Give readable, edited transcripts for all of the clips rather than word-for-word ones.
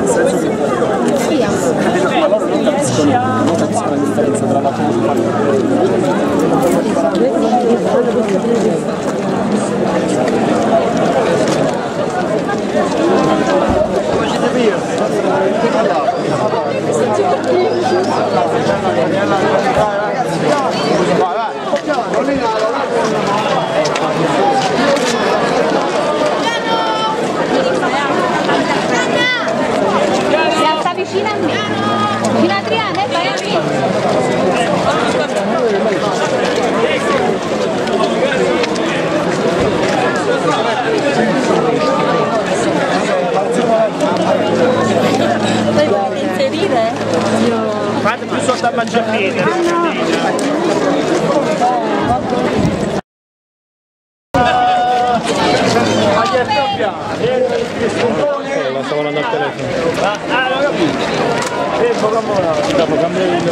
nel senso che ma loro non capiscono la differenza tra la cultura sta vicino a me, fino a Adriana e vai a me. Puoi inserire? Fate più sotto a mangiapene. Sta volando al telefono. L'ho capito. Dopo cambia il...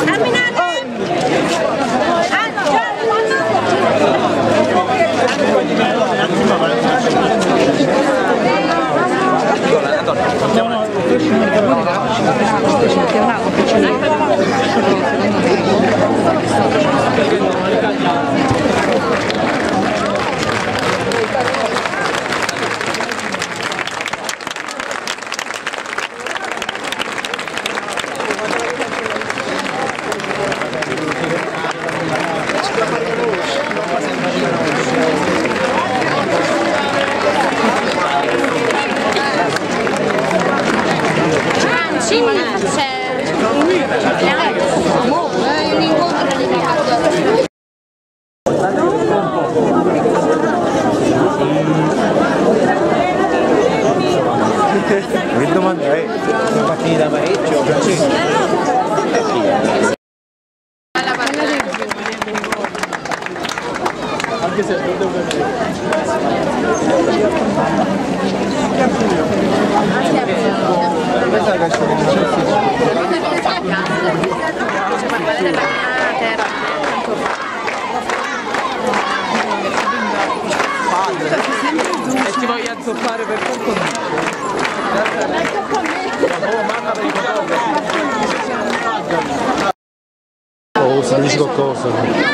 Che domanda è? Sono partiti da parecchio, anche se non devo e ti voglio azzoppare per tutto. Oh, se dici qualcosa.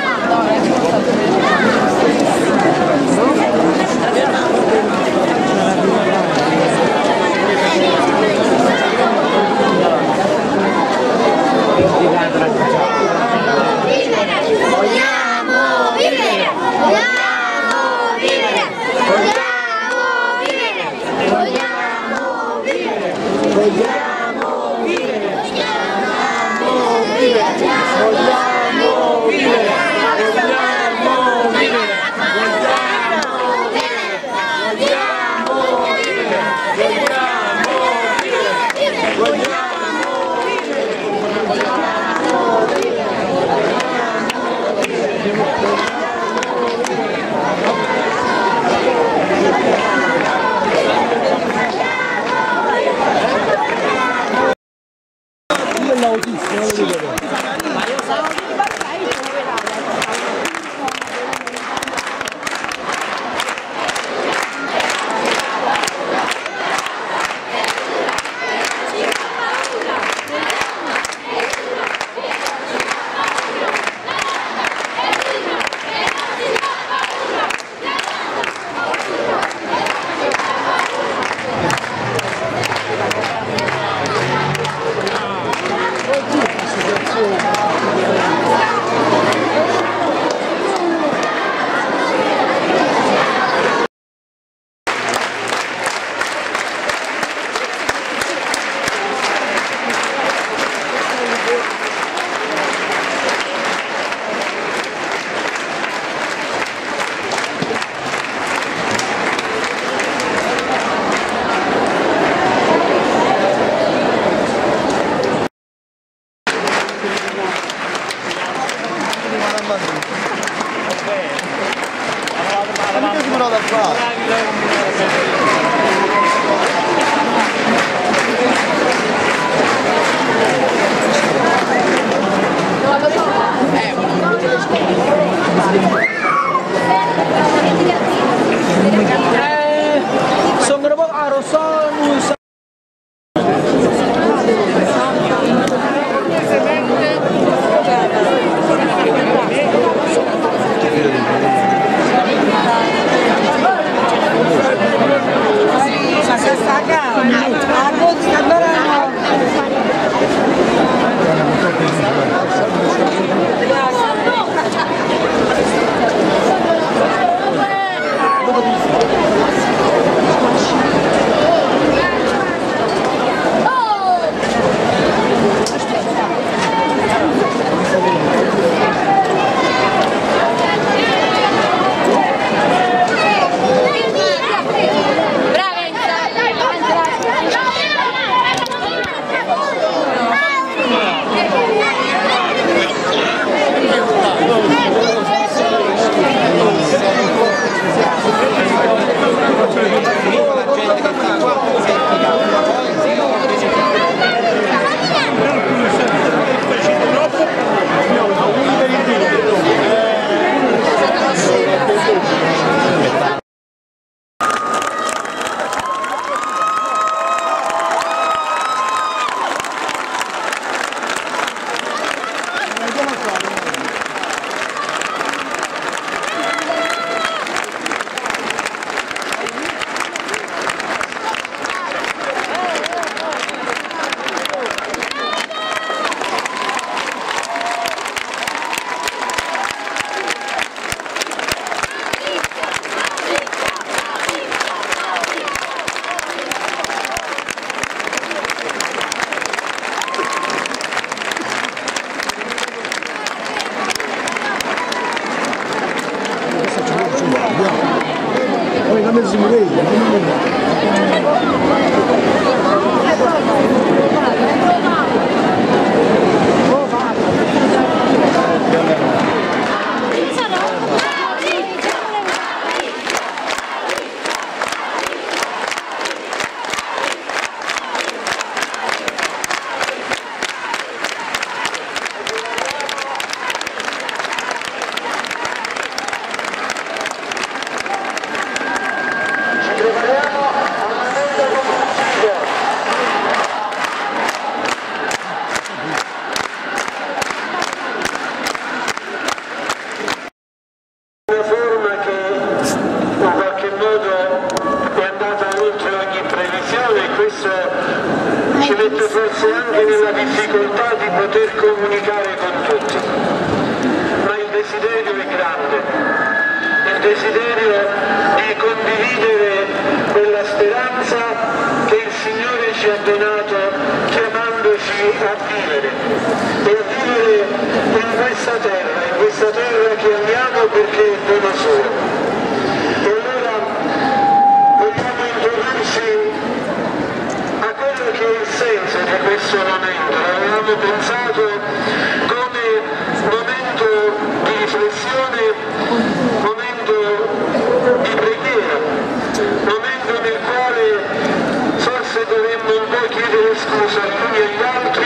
questo ci mette forse anche nella difficoltà di poter comunicare con tutti, ma il desiderio è grande, il desiderio di condividere quella speranza che il Signore ci ha donato chiamandoci a vivere, e a vivere in questa terra che amiamo perché è dono suo. E allora vogliamo introdurci a quello che è il senso di questo momento. Avevamo pensato come momento di riflessione, momento di preghiera, momento nel quale forse dovremmo un po' chiedere scusa gli uni agli altri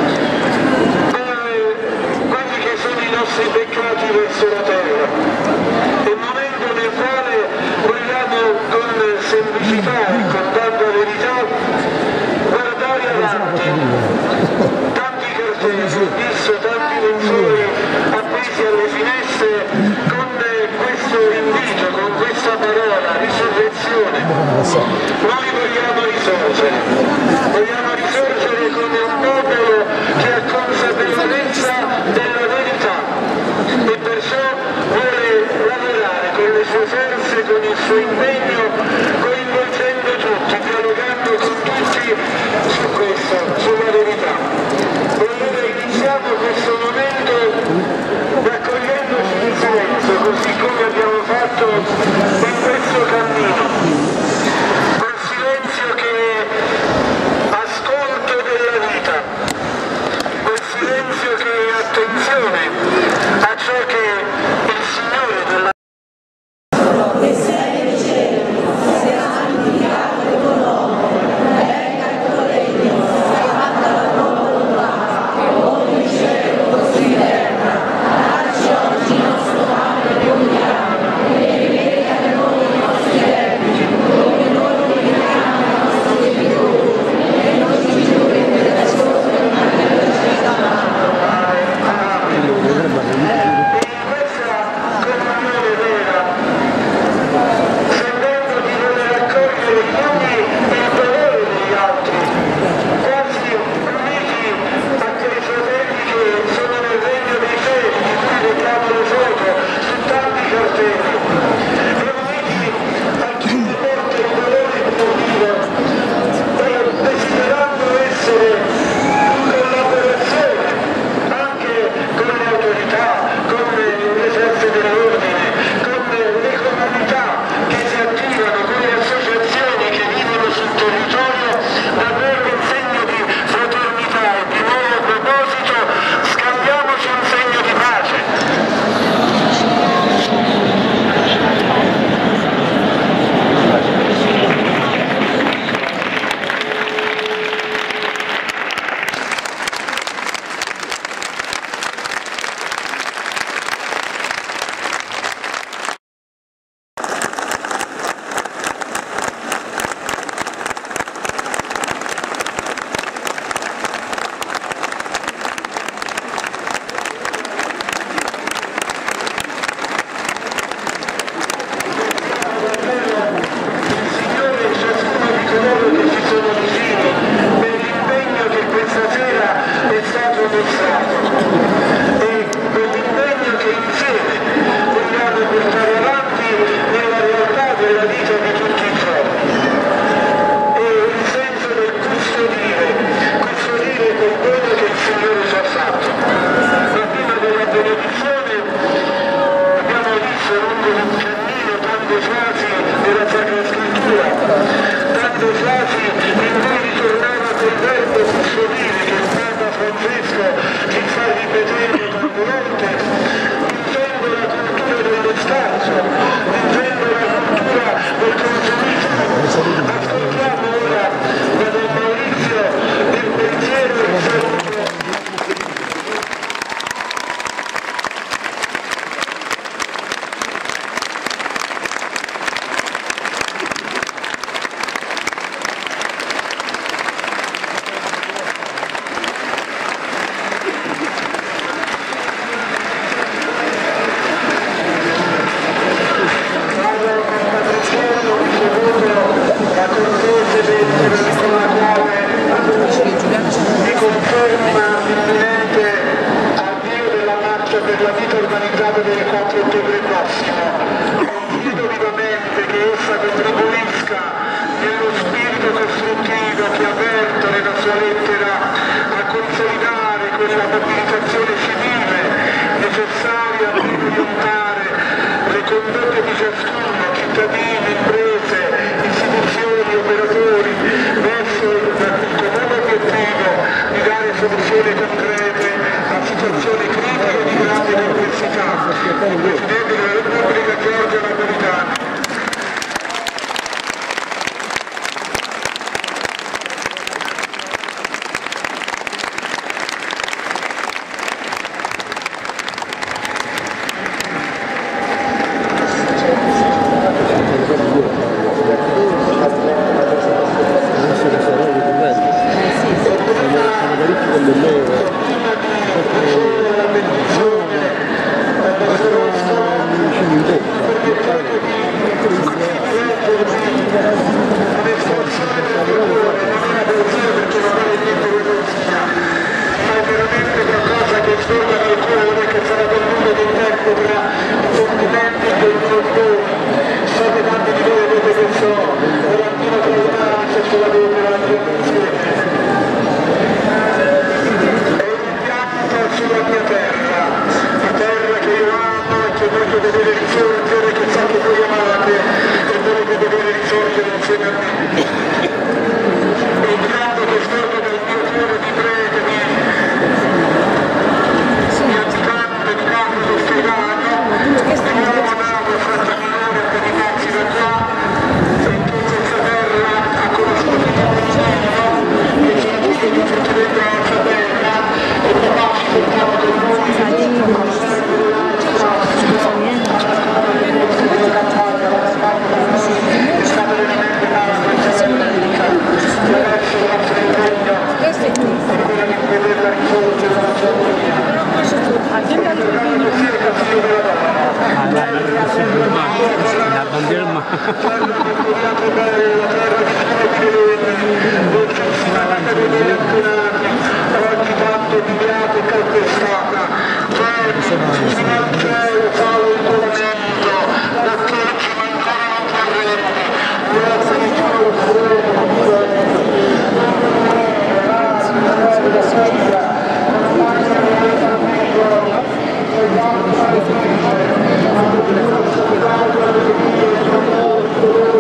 per quelli che sono i nostri peccati verso la terra. È un momento nel quale vogliamo con semplicità e con tanta verità guardare avanti. Tanti cartelli, ho visto tanti lenzuoli appesi alle finestre con questo invito, con questa parola, risurrezione. Noi vogliamo risorgere come un popolo che ha consapevolezza della verità e perciò vuole lavorare con le sue forze, con il suo impegno, coinvolgendo tutti, dialogando con tutti su questo, sulla verità. E allora iniziamo questo momento raccogliendoci in silenzio, così come abbiamo fatto in questo cammino. Un silenzio che soluzioni concrete a situazioni critiche di grande complessità. Presidente della Repubblica Giorgio Napolitano.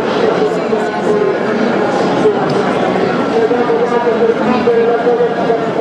Grazie.